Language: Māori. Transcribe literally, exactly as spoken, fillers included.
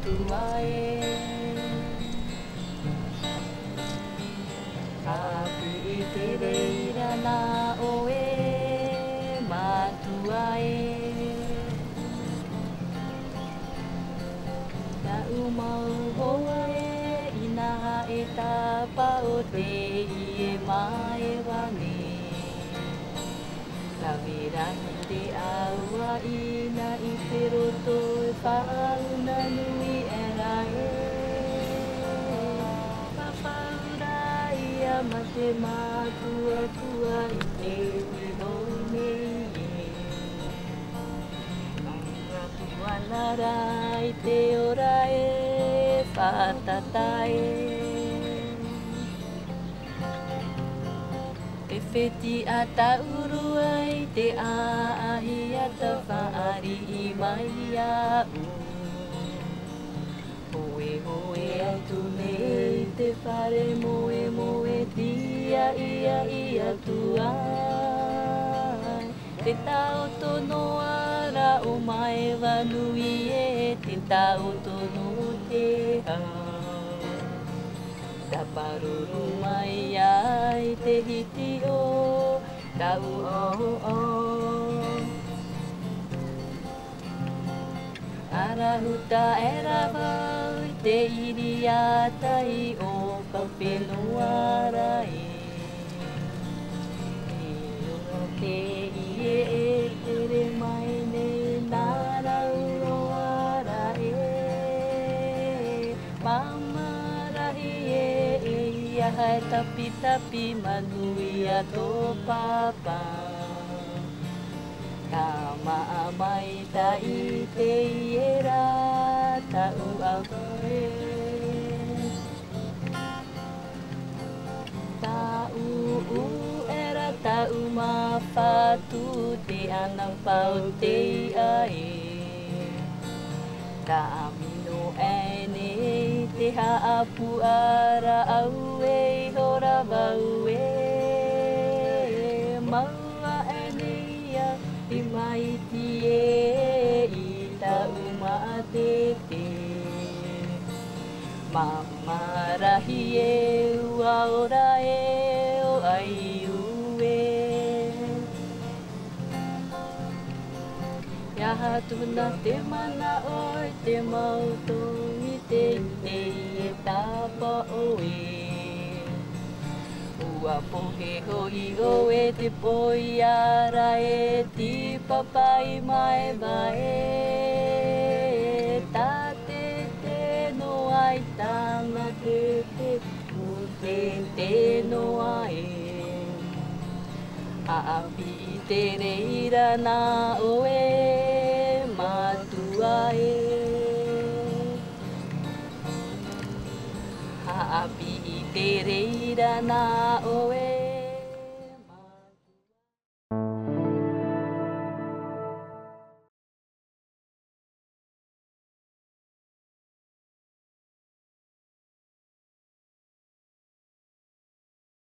matua e Api I te reira nā oe matua e Na umau hoa e ina e tapa o te I e mai wane Tawirahi te aua ina I te roto e whauna nui e rae Papaura ia ma te mātua tua I te Huahine Tuanara I te ora e whatatai Te wheti a tauru ai te aahi a ta whaari I mai a u Hoe hoe atu nei te whare moe moe tia ia ia tu ai Te tau tono ara o mai wanui e te tau tono te hau Ta paruru mai ai te hiti o tau o o Arahuta e rawau te iri atai o ka whenua rai Te ie e tere mai nei nā rau ara e Mama rahi e e ia hai tapi tapi manui a tō papa Ka maa mai ta I te iera tau au koe Ta u u era tau mawhatu te ana pau te ai Ta amino e nei te haapu ara au e hora wau e Maua e nei a I mai ti e I tau maa te te Mama rahi e ua ora e o ai ue Iaha tuna te mana oi te mautongi te te e tapa oe Ua pohe hoi o e te poi ara e ti papai mai vai Ta te te no ai tanga te te Mu te te no ai A api I te reira nā oe matua e A api I te reira nā oe